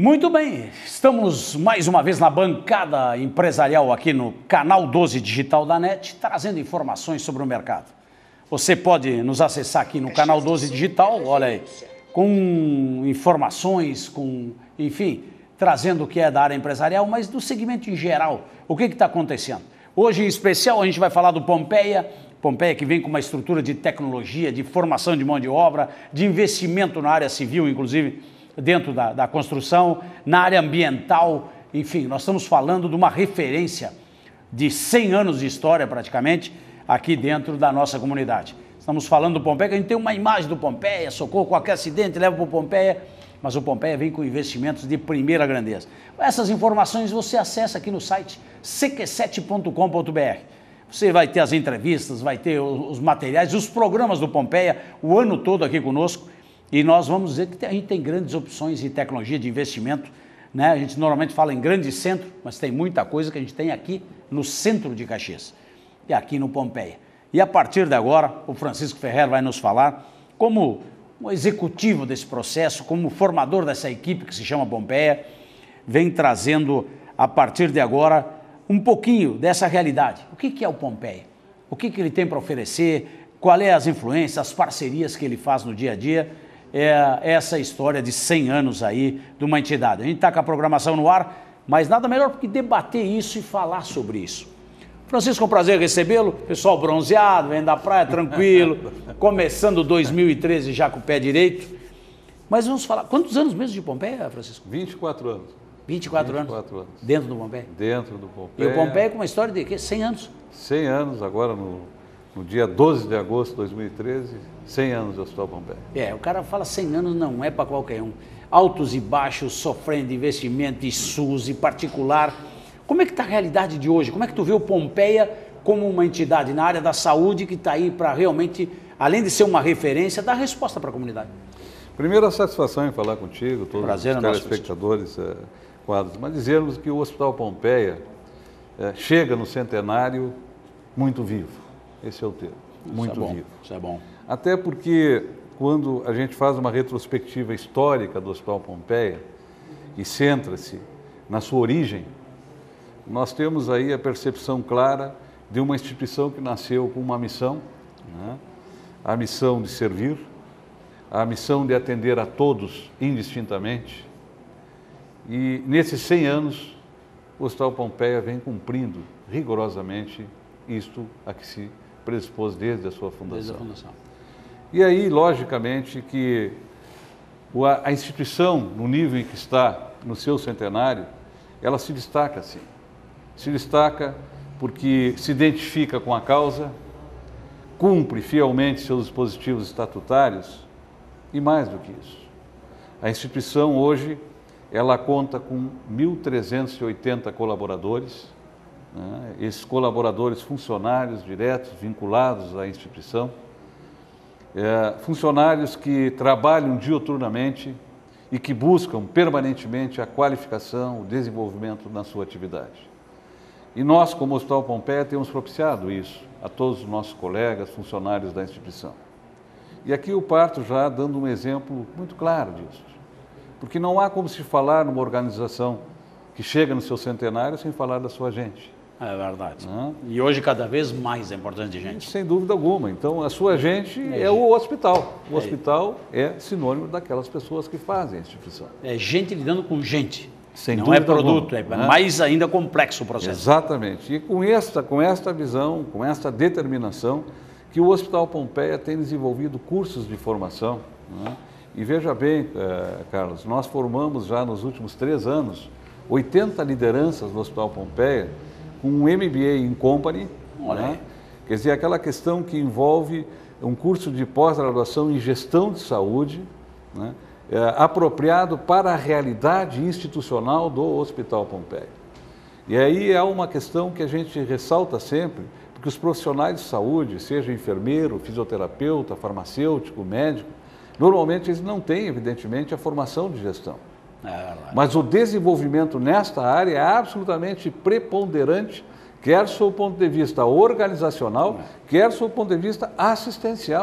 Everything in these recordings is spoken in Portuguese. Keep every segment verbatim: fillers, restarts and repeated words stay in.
Muito bem, estamos mais uma vez na bancada empresarial aqui no Canal doze Digital da NET, trazendo informações sobre o mercado. Você pode nos acessar aqui no Canal doze Digital, olha aí, com informações, com, enfim, trazendo o que é da área empresarial, mas do segmento em geral, o que está acontecendo. Hoje, em especial, a gente vai falar do Pompeia, Pompeia que vem com uma estrutura de tecnologia, de formação de mão de obra, de investimento na área civil, inclusive, dentro da, da construção, na área ambiental, enfim, nós estamos falando de uma referência de cem anos de história, praticamente, aqui dentro da nossa comunidade. Estamos falando do Pompeia, que a gente tem uma imagem do Pompeia, socorro, qualquer acidente leva para o Pompeia, mas o Pompeia vem com investimentos de primeira grandeza. Essas informações você acessa aqui no site c q sete ponto com ponto b r. Você vai ter as entrevistas, vai ter os materiais, os programas do Pompeia, o ano todo aqui conosco, e nós vamos dizer que a gente tem grandes opções de tecnologia, de investimento, né? A gente normalmente fala em grande centro, mas tem muita coisa que a gente tem aqui no centro de Caxias, e aqui no Pompeia. E a partir de agora, o Francisco Ferrer vai nos falar como um executivo desse processo, como formador dessa equipe que se chama Pompeia, vem trazendo a partir de agora um pouquinho dessa realidade. O que que é o Pompeia? O que que ele tem para oferecer? Qual é as influências, as parcerias que ele faz no dia a dia? É essa história de cem anos aí de uma entidade. A gente está com a programação no ar, mas nada melhor do que debater isso e falar sobre isso. Francisco, é um prazer recebê-lo, pessoal bronzeado, vem da praia, tranquilo, começando dois mil e treze já com o pé direito. Mas vamos falar, quantos anos mesmo de Pompeia, Francisco? vinte e quatro anos. vinte e quatro, vinte e quatro anos? anos. Dentro do Pompeia? Dentro do Pompeia. E o Pompeia com uma história de quê? cem anos? cem anos, agora no, no dia doze de agosto de dois mil e treze, cem anos do Hospital Pompeia. É, o cara fala cem anos, não é para qualquer um. Altos e baixos, sofrendo de investimento, e SUS, e particular. Como é que está a realidade de hoje? Como é que tu vê o Pompeia como uma entidade na área da saúde que está aí para realmente, além de ser uma referência, dar resposta para a comunidade? Primeiro, a satisfação em falar contigo, todos Prazer, os telespectadores é, quadros, mas dizermos que o Hospital Pompeia é, chega no centenário muito vivo. Esse é o termo, muito isso é bom, vivo. Isso é bom. Até porque, quando a gente faz uma retrospectiva histórica do Hospital Pompeia e centra-se na sua origem, nós temos aí a percepção clara de uma instituição que nasceu com uma missão, né? A missão de servir, a missão de atender a todos indistintamente. E nesses cem anos, o Hospital Pompeia vem cumprindo rigorosamente isto a que se predispôs desde a sua fundação. Desde a fundação. E aí, logicamente, que a instituição, no nível em que está, no seu centenário, ela se destaca assim. Se destaca porque se identifica com a causa, cumpre fielmente seus dispositivos estatutários e mais do que isso. A instituição hoje, ela conta com mil trezentos e oitenta colaboradores, né? Esses colaboradores funcionários diretos, vinculados à instituição, é, funcionários que trabalham diuturnamente e que buscam permanentemente a qualificação, o desenvolvimento na sua atividade. E nós, como Hospital Pompeia, temos propiciado isso a todos os nossos colegas, funcionários da instituição. E aqui eu parto já dando um exemplo muito claro disso. Porque não há como se falar numa organização que chega no seu centenário sem falar da sua gente. É verdade. Não? E hoje cada vez mais é importante, gente. Sem dúvida alguma. Então, a sua gente é, é o hospital. O é. hospital é sinônimo daquelas pessoas que fazem a instituição. É gente lidando com gente. Sem não é produto, alguma, é né? mais ainda complexo o processo. Exatamente. E com esta, com esta visão, com esta determinação, que o Hospital Pompeia tem desenvolvido cursos de formação. Né? E veja bem, eh, Carlos, nós formamos já nos últimos três anos oitenta lideranças no Hospital Pompeia com um M B A in Company. Né? Quer dizer, aquela questão que envolve um curso de pós-graduação em gestão de saúde, né? É, apropriado para a realidade institucional do Hospital Pompeia. E aí é uma questão que a gente ressalta sempre, porque os profissionais de saúde, seja enfermeiro, fisioterapeuta, farmacêutico, médico, normalmente eles não têm, evidentemente, a formação de gestão. É, mas o desenvolvimento nesta área é absolutamente preponderante, quer sob o ponto de vista organizacional, quer sob o ponto de vista assistencial.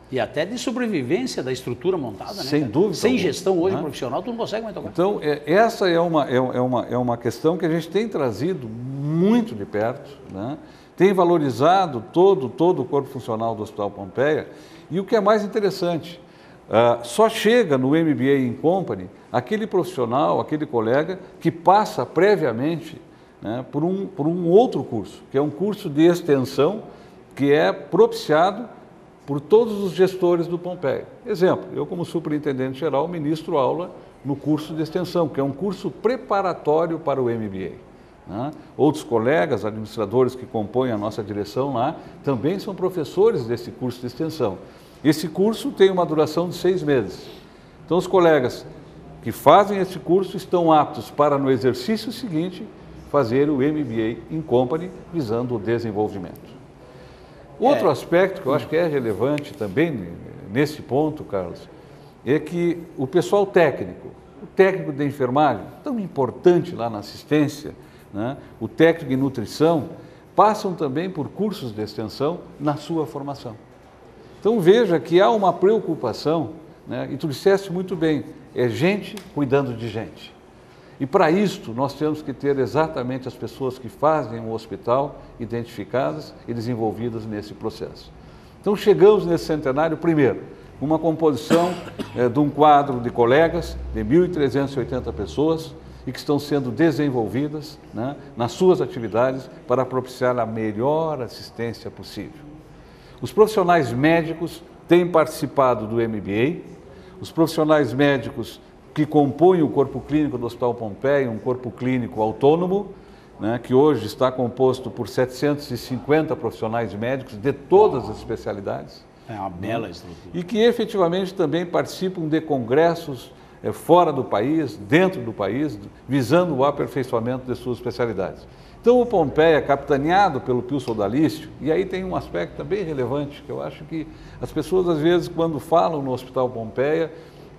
E até de sobrevivência da estrutura montada, né? Sem dúvida. Sem alguma, gestão hoje né? profissional, tu não consegue mais tocar. Então, é, essa é uma, é, é, uma, é uma questão que a gente tem trazido muito de perto, né? Tem valorizado todo, todo o corpo funcional do Hospital Pompeia. E o que é mais interessante, uh, só chega no M B A in Company aquele profissional, aquele colega que passa previamente, né, por, um, por um outro curso, que é um curso de extensão que é propiciado por todos os gestores do Pompeia. Exemplo, eu como superintendente geral ministro aula no curso de extensão, que é um curso preparatório para o M B A. Né? Outros colegas, administradores que compõem a nossa direção lá, também são professores desse curso de extensão. Esse curso tem uma duração de seis meses. Então os colegas que fazem esse curso estão aptos para no exercício seguinte fazer o M B A in Company visando o desenvolvimento. Outro é. aspecto que eu acho que é relevante também nesse ponto, Carlos, é que o pessoal técnico, o técnico de enfermagem, tão importante lá na assistência, né, o técnico em nutrição, passam também por cursos de extensão na sua formação. Então veja que há uma preocupação, né, e tu disseste muito bem, é gente cuidando de gente. E para isto nós temos que ter exatamente as pessoas que fazem o hospital identificadas e desenvolvidas nesse processo. Então chegamos nesse centenário, primeiro, uma composição é, de um quadro de colegas de mil trezentas e oitenta pessoas e que estão sendo desenvolvidas, né, nas suas atividades para propiciar a melhor assistência possível. Os profissionais médicos têm participado do M B A, os profissionais médicos que compõem o corpo clínico do Hospital Pompeia, um corpo clínico autônomo, né, que hoje está composto por setecentos e cinquenta profissionais médicos de todas as especialidades. É uma bela estrutura. E que efetivamente também participam de congressos é, fora do país, dentro do país, visando o aperfeiçoamento de suas especialidades. Então o Pompeia, capitaneado pelo Pio Sodalício, e aí tem um aspecto também relevante, que eu acho que as pessoas às vezes quando falam no Hospital Pompeia,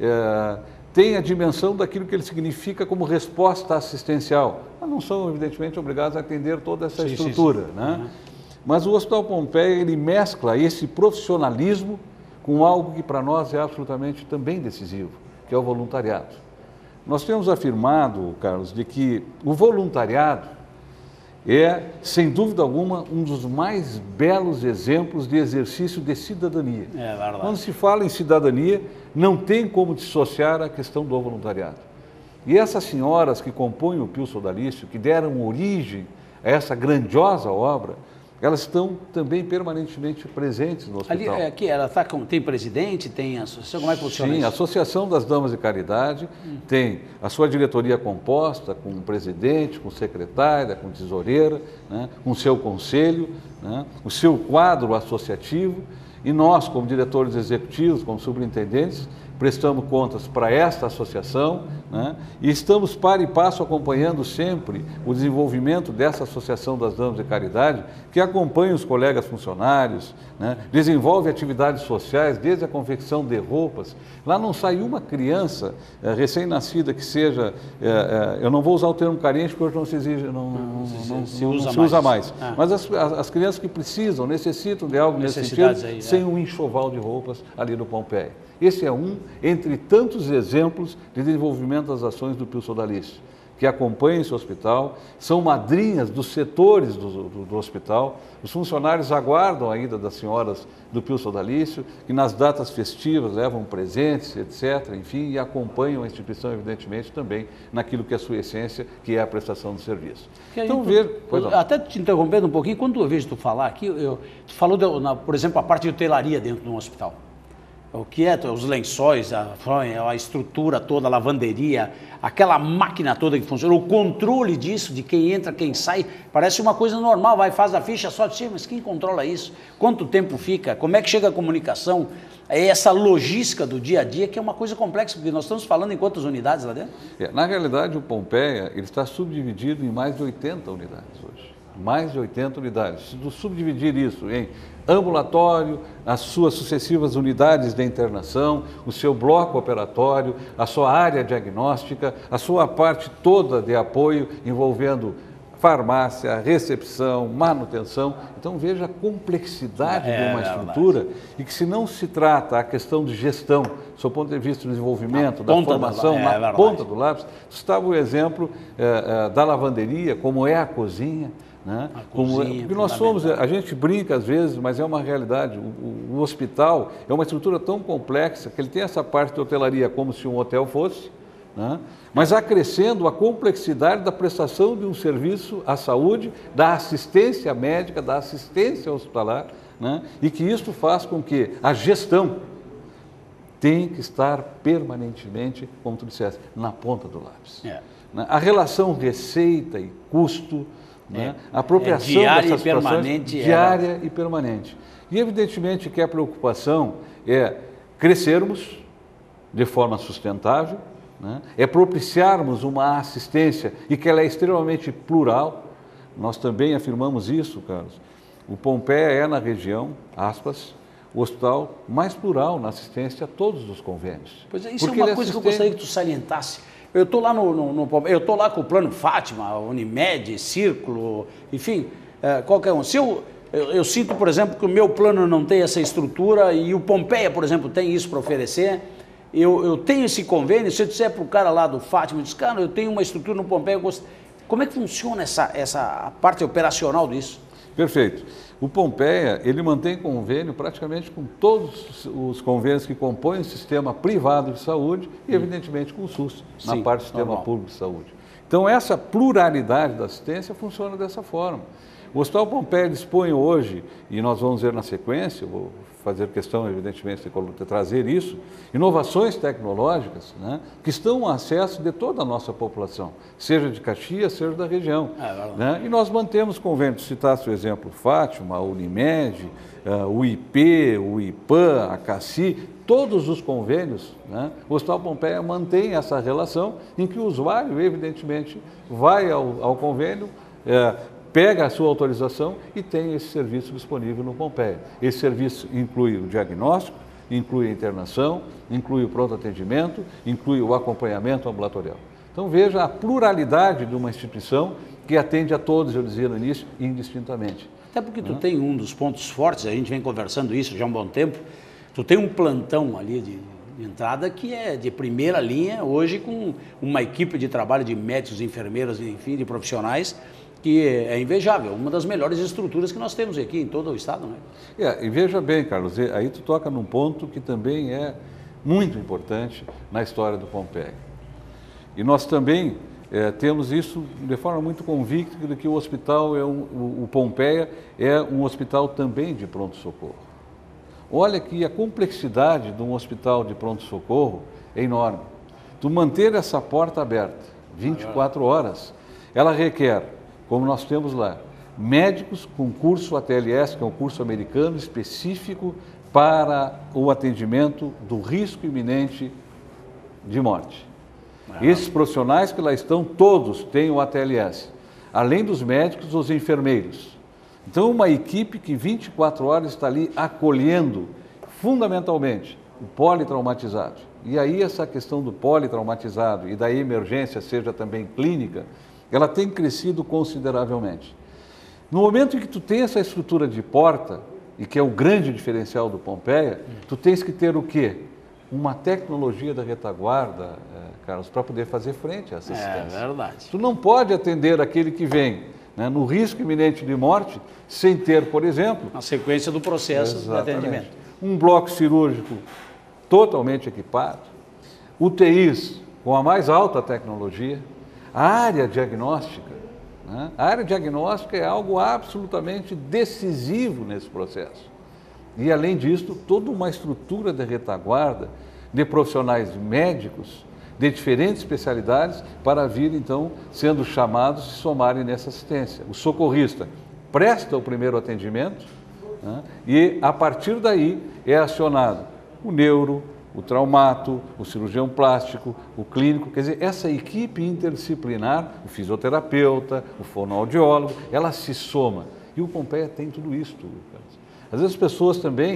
é, tem a dimensão daquilo que ele significa como resposta assistencial, mas não são, evidentemente, obrigados a atender toda essa sim, estrutura. Sim, sim. Né? Uhum. Mas o Hospital Pompeia, ele mescla esse profissionalismo com algo que para nós é absolutamente também decisivo, que é o voluntariado. Nós temos afirmado, Carlos, de que o voluntariado é, sem dúvida alguma, um dos mais belos exemplos de exercício de cidadania. É verdade. Quando se fala em cidadania, não tem como dissociar a questão do voluntariado. E essas senhoras que compõem o Pio Sodalício, que deram origem a essa grandiosa obra, elas estão também permanentemente presentes no hospital. Ali, aqui, ela tá com, tem presidente, tem associação, como é que funciona Sim, isso? a Associação das Damas de Caridade hum. tem a sua diretoria composta com o presidente, com secretária, com tesoureira, né, com o seu conselho, né, o seu quadro associativo, e nós, como diretores executivos, como superintendentes, prestamos contas para esta associação, né, e estamos para e passo acompanhando sempre o desenvolvimento dessa Associação das Damas de Caridade, que acompanha os colegas funcionários, né, desenvolve atividades sociais, desde a confecção de roupas. Lá não sai uma criança é, recém-nascida que seja, é, é, eu não vou usar o termo carente porque hoje não se exige, não, não, não, não, se, não, usa não se usa mais, ah. mas as, as crianças que precisam, necessitam de algo nesse sentido, aí, sem é. um enxoval de roupas ali no Pompeia. Esse é um entre tantos exemplos de desenvolvimento das ações do Pio Sodalício, que acompanham esse hospital, são madrinhas dos setores do, do, do hospital. Os funcionários aguardam a ida das senhoras do Pio Sodalício, que nas datas festivas levam presentes, etcétera, enfim, e acompanham a instituição, evidentemente, também naquilo que é a sua essência, que é a prestação de serviço. Que então, ver... Pois até te interrompendo um pouquinho, quando eu vejo tu falar aqui, eu, tu falou, de, na, por exemplo, a parte de hotelaria dentro de um hospital. O que é os lençóis, a, a estrutura toda, a lavanderia, aquela máquina toda que funciona, o controle disso, de quem entra, quem sai, parece uma coisa normal, vai, faz a ficha só de cima, mas quem controla isso? Quanto tempo fica? Como é que chega a comunicação? É essa logística do dia a dia que é uma coisa complexa, porque nós estamos falando em quantas unidades lá dentro? É, na realidade, o Pompeia ele está subdividido em mais de oitenta unidades hoje. Mais de oitenta unidades. Se tu subdividir isso em ambulatório, as suas sucessivas unidades de internação, o seu bloco operatório, a sua área diagnóstica, a sua parte toda de apoio envolvendo farmácia, recepção, manutenção. Então veja a complexidade é, de uma é estrutura verdade. E que se não se trata a questão de gestão, do ponto de vista do desenvolvimento, na da formação, do, é, na é ponta do lápis, estava o exemplo é, é, da lavanderia, como é a cozinha. Né? A como cozinha, é, porque nós somos, a gente brinca às vezes, mas é uma realidade. O, o, o hospital é uma estrutura tão complexa que ele tem essa parte de hotelaria como se um hotel fosse, né? Mas acrescendo a complexidade da prestação de um serviço à saúde, da assistência médica, da assistência hospitalar, né? E que isto faz com que a gestão tenha que estar permanentemente, como tu disseste, na ponta do lápis. É. Né? A relação receita e custo, né? A apropriação é diária dessas e permanente, diária era... e permanente. E evidentemente que a preocupação é crescermos de forma sustentável, né? É propiciarmos uma assistência e que ela é extremamente plural. Nós também afirmamos isso, Carlos. O Pompeia é na região, aspas, o hospital mais plural na assistência a todos os convênios. Pois é, isso Porque é uma coisa assistente... que eu gostaria que tu salientasse. Eu estou lá no, no, no eu estou lá com o Plano Fátima, Unimed, Círculo, enfim, é, qualquer um. Se eu, eu, eu sinto, por exemplo, que o meu plano não tem essa estrutura e o Pompeia, por exemplo, tem isso para oferecer, eu, eu tenho esse convênio, se eu disser para o cara lá do Fátima, eu disse, cara, eu tenho uma estrutura no Pompeia, eu gosto... Como é que funciona essa, essa parte operacional disso? Perfeito. O Pompeia, ele mantém convênio praticamente com todos os convênios que compõem o sistema privado de saúde e, evidentemente, com o SUS, Sim, na parte do sistema normal. Público de saúde. Então, essa pluralidade da assistência funciona dessa forma. O Hospital Pompeia dispõe hoje, e nós vamos ver na sequência, eu vou fazer questão, evidentemente, de trazer isso, inovações tecnológicas, né, que estão ao acesso de toda a nossa população, seja de Caxias, seja da região. É, né? E nós mantemos convênios, citasse o exemplo Fátima, a Unimed, uh, o I P, o IPAM, a CACI, todos os convênios, né, o Hospital Pompeia mantém essa relação em que o usuário, evidentemente, vai ao, ao convênio, é, pega a sua autorização e tem esse serviço disponível no Pompeia. Esse serviço inclui o diagnóstico, inclui a internação, inclui o pronto atendimento, inclui o acompanhamento ambulatorial. Então veja a pluralidade de uma instituição que atende a todos, eu dizia no início, indistintamente. Até porque tu hum? tem um dos pontos fortes, a gente vem conversando isso já há um bom tempo, tu tem um plantão ali de, de entrada que é de primeira linha, hoje com uma equipe de trabalho de médicos, enfermeiras, enfim, de profissionais, que é invejável, uma das melhores estruturas que nós temos aqui em todo o estado, né? É, e veja bem, Carlos, aí tu toca num ponto que também é muito importante na história do Pompeia. E nós também é, temos isso de forma muito convicta de que o hospital, é um, o, o Pompeia é um hospital também de pronto-socorro. Olha que a complexidade de um hospital de pronto-socorro é enorme. Tu manter essa porta aberta vinte e quatro horas, ela requer, como nós temos lá, médicos com curso A T L S, que é um curso americano específico para o atendimento do risco iminente de morte. Ah. Esses profissionais que lá estão, todos têm o A T L S, além dos médicos, os enfermeiros. Então, uma equipe que vinte e quatro horas está ali acolhendo, fundamentalmente, o politraumatizado. E aí essa questão do politraumatizado e da emergência, seja também clínica, ela tem crescido consideravelmente. No momento em que tu tem essa estrutura de porta, e que é o grande diferencial do Pompeia, tu tens que ter o quê? Uma tecnologia da retaguarda, Carlos, para poder fazer frente a essa assistência. É verdade. Tu não pode atender aquele que vem, né, no risco iminente de morte, sem ter, por exemplo... A sequência do processo Exatamente. de atendimento. Um bloco cirúrgico totalmente equipado, U T Is com a mais alta tecnologia, a área diagnóstica, né? A área diagnóstica é algo absolutamente decisivo nesse processo. E, além disso, toda uma estrutura de retaguarda de profissionais médicos de diferentes especialidades para vir, então, sendo chamados e somarem nessa assistência. O socorrista presta o primeiro atendimento, né? E, a partir daí, é acionado o neuro, o traumato, o cirurgião plástico, o clínico, quer dizer, essa equipe interdisciplinar, o fisioterapeuta, o fonoaudiólogo, ela se soma. E o Pompeia tem tudo isso, tudo. Às vezes as pessoas também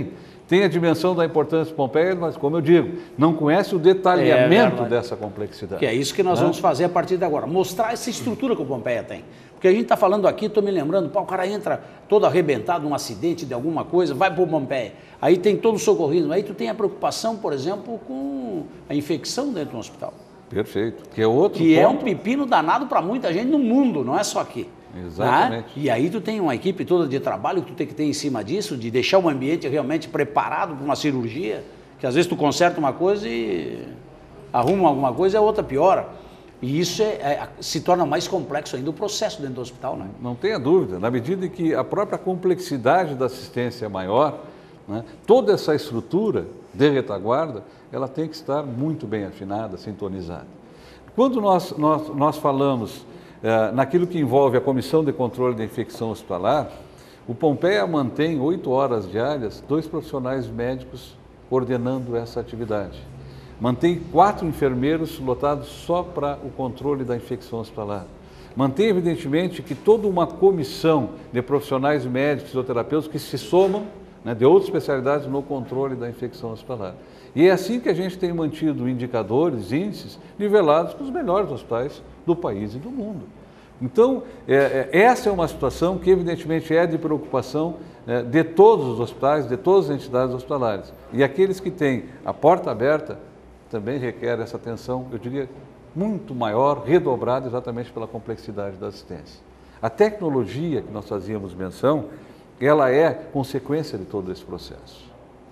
tem a dimensão da importância do Pompeia, mas, como eu digo, não conhece o detalhamento é dessa complexidade. Que é isso que nós né? vamos fazer a partir de agora, mostrar essa estrutura que o Pompeia tem. Porque a gente está falando aqui, estou me lembrando, pá, o cara entra todo arrebentado num acidente de alguma coisa, vai para o Pompeia, aí tem todo o socorrismo, aí tu tem a preocupação, por exemplo, com a infecção dentro do hospital. Perfeito, que é outro Que ponto. é um pepino danado para muita gente no mundo, não é só aqui. Exatamente. Né? E aí tu tem uma equipe toda de trabalho que tu tem que ter em cima disso, de deixar o ambiente realmente preparado para uma cirurgia, que às vezes tu conserta uma coisa e arruma alguma coisa e a outra piora. E isso é, é, se torna mais complexo ainda o processo dentro do hospital, né? Não tenha dúvida, na medida em que a própria complexidade da assistência é maior, né, toda essa estrutura de retaguarda, ela tem que estar muito bem afinada, sintonizada. Quando nós, nós, nós falamos eh, naquilo que envolve a Comissão de Controle da Infecção Hospitalar, o Pompeia mantém oito horas diárias, dois profissionais médicos coordenando essa atividade. Mantém quatro enfermeiros lotados só para o controle da infecção hospitalar. Mantém, evidentemente, que toda uma comissão de profissionais médicos e fisioterapeutas que se somam, né, de outras especialidades no controle da infecção hospitalar. E é assim que a gente tem mantido indicadores, índices, nivelados com os melhores hospitais do país e do mundo. Então, é, é, essa é uma situação que, evidentemente, é de preocupação é, de todos os hospitais, de todas as entidades hospitalares. E aqueles que têm a porta aberta também requerem essa atenção, eu diria, muito maior, redobrada exatamente pela complexidade da assistência. A tecnologia que nós fazíamos menção, ela é consequência de todo esse processo.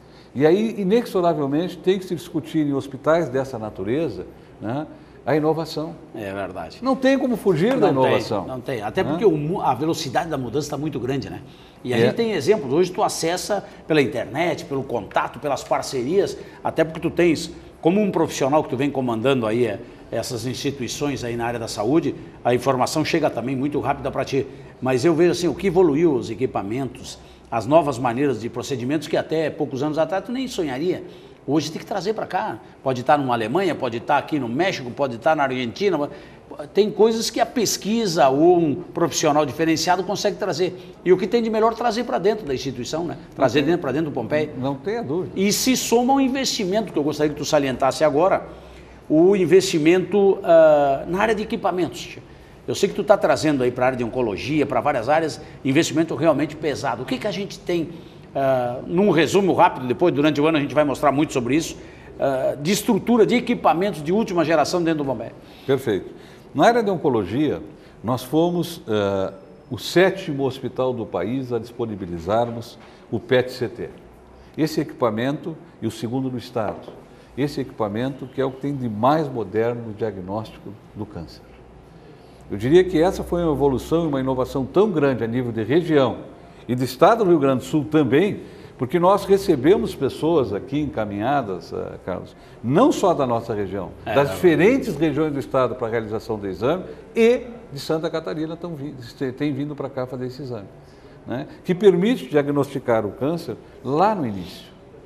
E aí, inexoravelmente, tem que se discutir em hospitais dessa natureza, né, a inovação. É verdade. Não tem como fugir não da inovação. Tem, não tem, até porque o, a velocidade da mudança está muito grande, né? E a é. gente tem exemplos, hoje tu acessa pela internet, pelo contato, pelas parcerias, até porque tu tens, como um profissional que tu vem comandando aí é, essas instituições aí na área da saúde, a informação chega também muito rápida para ti. Mas eu vejo assim, o que evoluiu os equipamentos, as novas maneiras de procedimentos que até poucos anos atrás tu nem sonharia. Hoje tem que trazer para cá. Pode estar numa Alemanha, pode estar aqui no México, pode estar na Argentina. Tem coisas que a pesquisa ou um profissional diferenciado consegue trazer. E o que tem de melhor trazer para dentro da instituição, né? Trazer dentro, para dentro do Pompeia. Não tenha dúvida. E se soma um investimento, que eu gostaria que tu salientasse agora, o investimento uh, na área de equipamentos. Eu sei que tu está trazendo aí para a área de oncologia, para várias áreas, investimento realmente pesado. O que, que a gente tem, uh, num resumo rápido, depois durante o ano a gente vai mostrar muito sobre isso, uh, de estrutura, de equipamentos de última geração dentro do Pompeia? Perfeito. Na área de oncologia, nós fomos uh, o sétimo hospital do país a disponibilizarmos o P E T C T. Esse equipamento e o segundo no estado. Esse equipamento que é o que tem de mais moderno no diagnóstico do câncer. Eu diria que essa foi uma evolução e uma inovação tão grande a nível de região e do estado do Rio Grande do Sul também, porque nós recebemos pessoas aqui encaminhadas, uh, Carlos, não só da nossa região, é, das diferentes regiões do estado para a realização do exame e de Santa Catarina tão vi, tem vindo para cá fazer esse exame, né, que permite diagnosticar o câncer lá no início.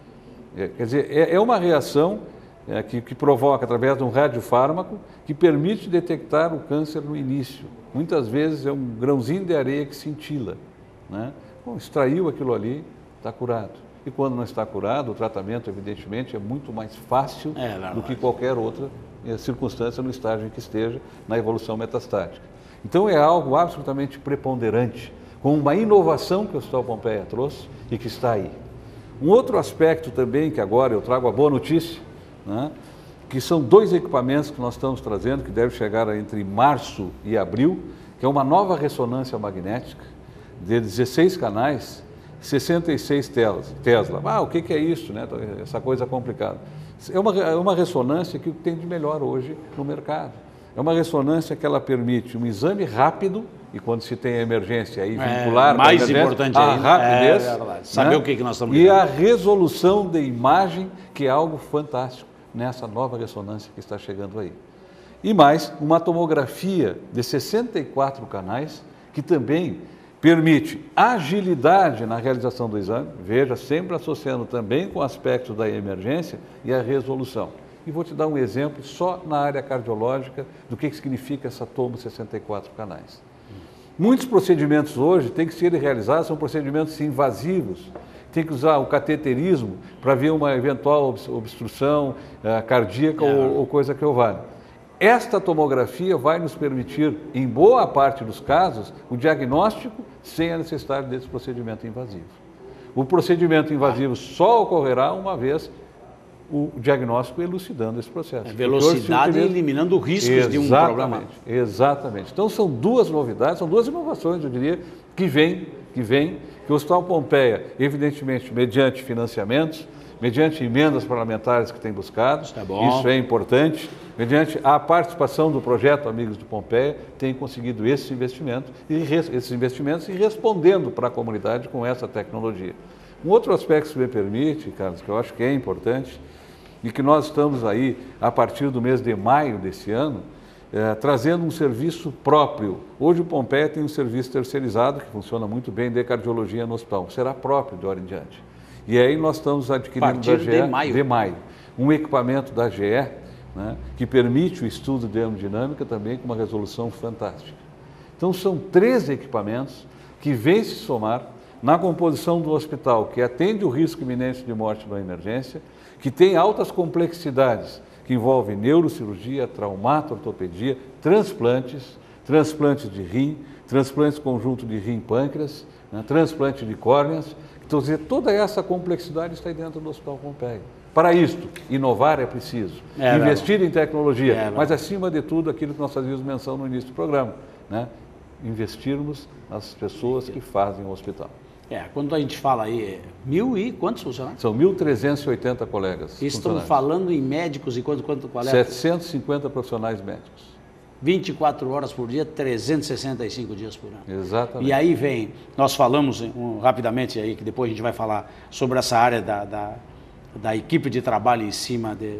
É, quer dizer, é, é uma reação é, que, que provoca, através de um radiofármaco, que permite detectar o câncer no início. Muitas vezes é um grãozinho de areia que cintila, né? Bom, extraiu aquilo ali, está curado. E quando não está curado, o tratamento, evidentemente, é muito mais fácil é do que qualquer outra é, circunstância no estágio em que esteja, na evolução metastática. Então é algo absolutamente preponderante, com uma inovação que o Hospital Pompeia trouxe e que está aí. Um outro aspecto também, que agora eu trago a boa notícia, né, que são dois equipamentos que nós estamos trazendo, que devem chegar entre março e abril, que é uma nova ressonância magnética de dezesseis canais, sessenta e seis Tesla. Ah, o que, que é isso, né? Essa coisa complicada. É uma, é uma ressonância que tem de melhor hoje no mercado. É uma ressonância que ela permite um exame rápido, e quando se tem a emergência, aí vincular é, mais importante a ainda, rapidez, é verdade. Saber, né, o que, que nós estamos e ligando. a resolução de imagem, que é algo fantástico nessa nova ressonância que está chegando aí. E mais, uma tomografia de sessenta e quatro canais, que também permite agilidade na realização do exame, veja, sempre associando também com aspectos da emergência e a resolução. E vou te dar um exemplo só na área cardiológica do que significa essa tomo sessenta e quatro canais. Muitos procedimentos hoje têm que ser realizados, são procedimentos invasivos, tem que usar o cateterismo para ver uma eventual obstrução uh, cardíaca é. ou, ou coisa que o valha. Esta tomografia vai nos permitir, em boa parte dos casos, o diagnóstico sem a necessidade desse procedimento invasivo. O procedimento invasivo só ocorrerá uma vez o diagnóstico elucidando esse processo. É velocidade e eliminando riscos exatamente, de um problema. Exatamente. Então são duas novidades, são duas inovações, eu diria, que vêm, que vêm, que o Hospital Pompeia, evidentemente, mediante financiamentos, mediante emendas parlamentares que tem buscado, tá bom. Isso é importante, mediante a participação do projeto Amigos do Pompeia, tem conseguido esses investimentos e esses investimentos e respondendo para a comunidade com essa tecnologia. Um outro aspecto, se me permite, Carlos, que eu acho que é importante e que nós estamos aí, a partir do mês de maio desse ano, é, trazendo um serviço próprio. Hoje o Pompeia tem um serviço terceirizado que funciona muito bem de cardiologia no hospital, será próprio de hora em diante. E aí nós estamos adquirindo da G E, de maio. de maio, um equipamento da G E, né, que permite o estudo de hemodinâmica também com uma resolução fantástica. Então são três equipamentos que vêm se somar na composição do hospital, que atende o risco iminente de morte na emergência, que tem altas complexidades, que envolvem neurocirurgia, traumato-ortopedia, transplantes, transplantes de rim, transplantes conjunto de rim-pâncreas, né, transplante de córneas. Então, dizer, toda essa complexidade está aí dentro do Hospital Pompeia. Para isto, inovar é preciso, é, investir não. em tecnologia, é, mas acima de tudo aquilo que nós fazíamos menção no início do programa, né? Investirmos nas pessoas que fazem o hospital. É, quando a gente fala aí, mil e quantos funcionários? São mil trezentos e oitenta colegas. Estamos falando em médicos e quanto, quanto qual é? setecentos e cinquenta profissionais médicos. vinte e quatro horas por dia, trezentos e sessenta e cinco dias por ano. Exatamente. E aí vem, nós falamos um, rapidamente aí, que depois a gente vai falar sobre essa área da, da, da equipe de trabalho em cima de,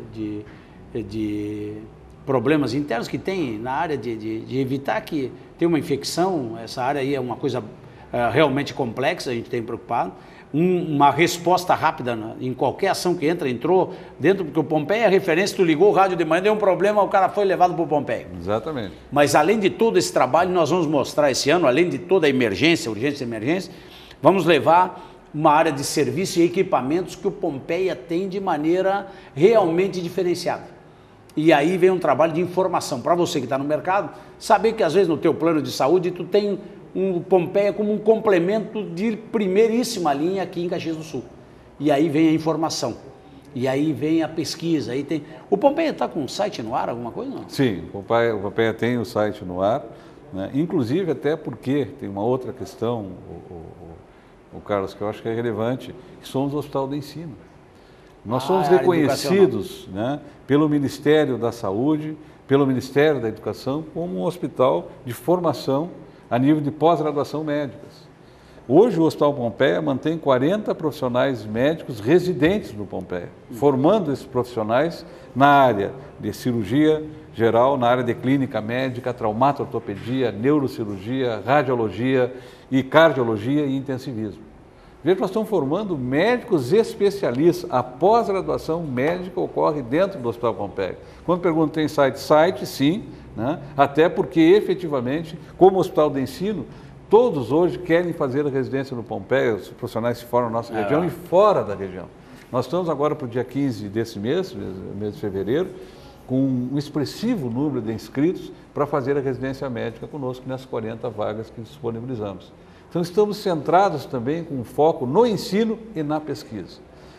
de, de problemas internos que tem na área de, de, de evitar que tenha uma infecção. Essa área aí é uma coisa uh, realmente complexa, a gente tem preocupado. Um, uma resposta rápida na, em qualquer ação que entra, entrou dentro, porque o Pompeia é referência, tu ligou o rádio de manhã, deu um problema, o cara foi levado para o Pompeia. Exatamente. Mas além de todo esse trabalho, nós vamos mostrar esse ano, além de toda a emergência, urgência e emergência, vamos levar uma área de serviço e equipamentos que o Pompeia tem de maneira realmente diferenciada. E aí vem um trabalho de informação, para você que está no mercado, saber que às vezes no teu plano de saúde tu tem um Pompeia como um complemento de primeiríssima linha aqui em Caxias do Sul. E aí vem a informação, e aí vem a pesquisa. Aí tem... O Pompeia está com um site no ar, alguma coisa? Não? Sim, o Pompeia, o Pompeia tem o site no ar, né? Inclusive até porque tem uma outra questão, o, o, o Carlos, que eu acho que é relevante, que somos o Hospital de Ensino. Nós ah, somos reconhecidos, né, pelo Ministério da Saúde, pelo Ministério da Educação, como um hospital de formação a nível de pós-graduação médicas. Hoje o Hospital Pompeia mantém quarenta profissionais médicos residentes no Pompeia, formando esses profissionais na área de cirurgia geral, na área de clínica médica, traumato-ortopedia, neurocirurgia, radiologia e cardiologia e intensivismo. Veja, nós estamos formando médicos especialistas. A pós-graduação médica ocorre dentro do Hospital Pompeia. Quando pergunto, tem site? Site, sim, né? Até porque, efetivamente, como hospital de ensino, todos hoje querem fazer a residência no Pompeia, os profissionais se formam na nossa é. região e fora da região. Nós estamos agora para o dia quinze desse mês, mês de fevereiro, com um expressivo número de inscritos para fazer a residência médica conosco nessas quarenta vagas que disponibilizamos. Então, estamos centrados também com foco no ensino e na pesquisa.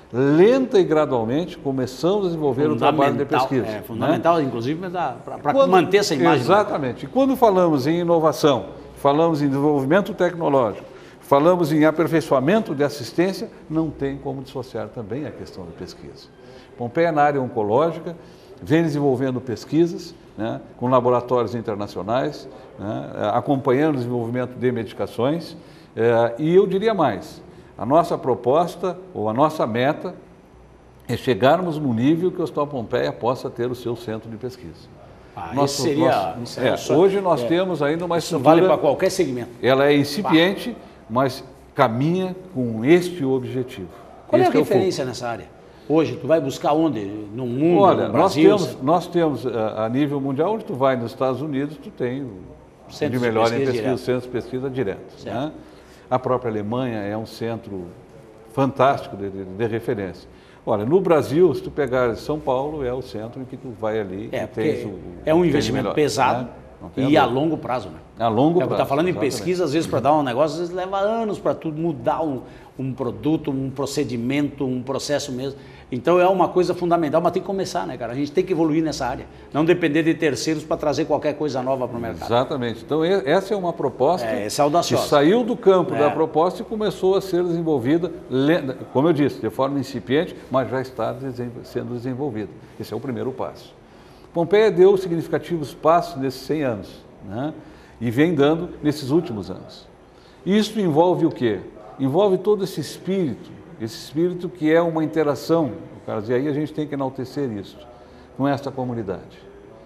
Lenta e gradualmente, começamos a desenvolver o trabalho de pesquisa. É fundamental, né? Inclusive, para manter essa imagem. Exatamente. E quando falamos em inovação, falamos em desenvolvimento tecnológico, falamos em aperfeiçoamento de assistência, não tem como dissociar também a questão da pesquisa. Pompeia, na área oncológica, vem desenvolvendo pesquisas, né, com laboratórios internacionais, né, acompanhando o desenvolvimento de medicações, é, e eu diria mais, a nossa proposta ou a nossa meta é chegarmos no nível que o Hospital Pompeia possa ter o seu centro de pesquisa. Ah, Nosso, seria, nosso, é, só, hoje nós é, temos ainda uma estrutura... Vale para qualquer segmento. Ela é incipiente, bah. mas caminha com este objetivo. Qual este é a referência é nessa área? Hoje, tu vai buscar onde? No mundo, Olha, no Brasil? Nós temos, nós temos a, a nível mundial, onde tu vai nos Estados Unidos, tu tem o centro de melhor em pesquisa, centro de pesquisa direto. Né? A própria Alemanha é um centro fantástico de, de, de referência. Olha, no Brasil, se tu pegar São Paulo, é o centro em que tu vai ali é, e tens o, é um tens investimento melhor, pesado, né? E a longo prazo, né? A longo é, prazo. Está falando exatamente. em pesquisa, às vezes para dar um negócio, às vezes leva anos para tudo mudar um, um produto, um procedimento, um processo mesmo. Então é uma coisa fundamental, mas tem que começar, né, cara? A gente tem que evoluir nessa área. Não depender de terceiros para trazer qualquer coisa nova para o mercado. Exatamente. Então essa é uma proposta é, essa é audaciosa. que saiu do campo é. da proposta e começou a ser desenvolvida, como eu disse, de forma incipiente, mas já está sendo desenvolvida. Esse é o primeiro passo. Pompeia deu significativos passos nesses cem anos, né? E vem dando nesses últimos anos. Isso envolve o quê? Envolve todo esse espírito, esse espírito que é uma interação, Carlos, e aí a gente tem que enaltecer isso, com esta comunidade.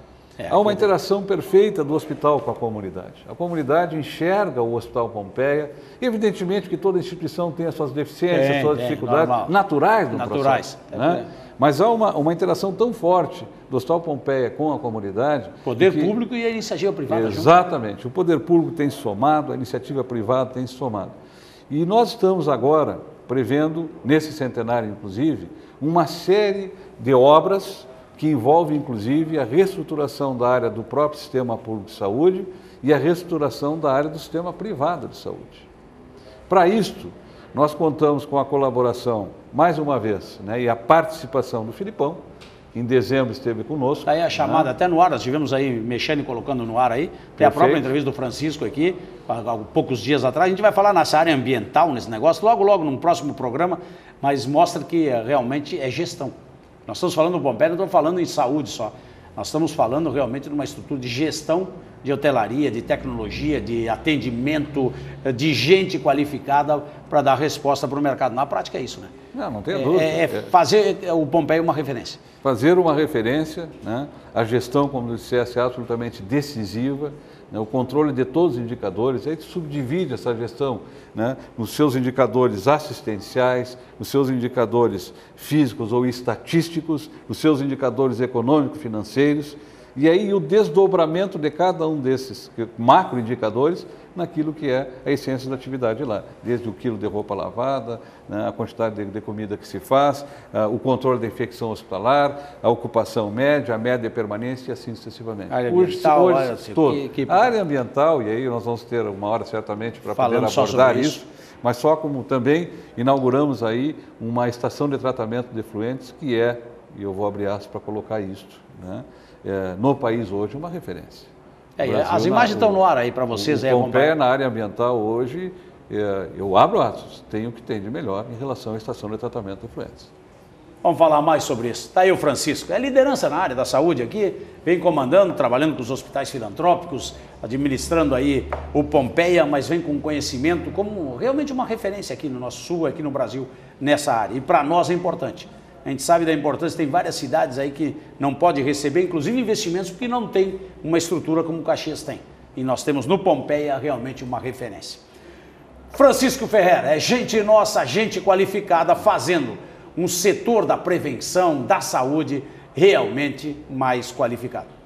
É, Há uma interação perfeita do hospital com a comunidade. A comunidade enxerga o Hospital Pompeia, evidentemente que toda instituição tem as suas deficiências, as suas dificuldades normal. naturais do naturais. processo. Né? É. Mas há uma, uma interação tão forte do Hospital Pompeia com a comunidade. Poder que, público e a iniciativa privada. Exatamente. Junto. O poder público tem se somado, a iniciativa privada tem se somado. E nós estamos agora prevendo, nesse centenário inclusive, uma série de obras que envolve inclusive a reestruturação da área do próprio sistema público de saúde e a reestruturação da área do sistema privado de saúde. Para isto, nós contamos com a colaboração, mais uma vez, né, e a participação do Filipão, que em dezembro esteve conosco. Está aí a chamada, né? Até no ar, nós estivemos aí mexendo e colocando no ar aí, tem Perfeito. A própria entrevista do Francisco aqui, há poucos dias atrás. A gente vai falar nessa área ambiental, nesse negócio, logo, logo, num próximo programa, mas mostra que realmente é gestão. Nós estamos falando do Pompeia, não estamos falando em saúde só. Nós estamos falando realmente de uma estrutura de gestão de hotelaria, de tecnologia, de atendimento, de gente qualificada para dar resposta para o mercado. Na prática é isso, né? Não, não tenho dúvida. É, é fazer o Pompeia uma referência. Fazer uma referência, né? A gestão, como dissesse, é absolutamente decisiva, né? O controle de todos os indicadores, aí subdivide essa gestão, né? Nos seus indicadores assistenciais, nos seus indicadores físicos ou estatísticos, nos seus indicadores econômico-financeiros, e aí o desdobramento de cada um desses macroindicadores naquilo que é a essência da atividade lá, desde o quilo de roupa lavada, né, a quantidade de, de comida que se faz, uh, o controle da infecção hospitalar, a ocupação média, a média de permanência e assim sucessivamente. A área ambiental, hoje, olha, hoje, todo. Que, que... A área ambiental, e aí nós vamos ter uma hora certamente para poder abordar isso. isso, mas só como também inauguramos aí uma estação de tratamento de efluentes que é, e eu vou abrir aspas para colocar isto, né? É, no país hoje, uma referência. É, Brasil, as imagens na, estão no ar aí para vocês. O, o Pompeia na área ambiental hoje, é, eu abro aspas, tem o que tem de melhor em relação à estação de tratamento de efluentes. Vamos falar mais sobre isso. Está aí o Francisco, é liderança na área da saúde aqui, vem comandando, trabalhando com os hospitais filantrópicos, administrando aí o Pompeia, mas vem com conhecimento como realmente uma referência aqui no nosso sul, aqui no Brasil, nessa área. E para nós é importante. A gente sabe da importância, tem várias cidades aí que não podem receber, inclusive investimentos, porque não tem uma estrutura como o Caxias tem. E nós temos no Pompeia realmente uma referência. Francisco Ferreira, é gente nossa, gente qualificada, fazendo um setor da prevenção, da saúde realmente mais qualificado.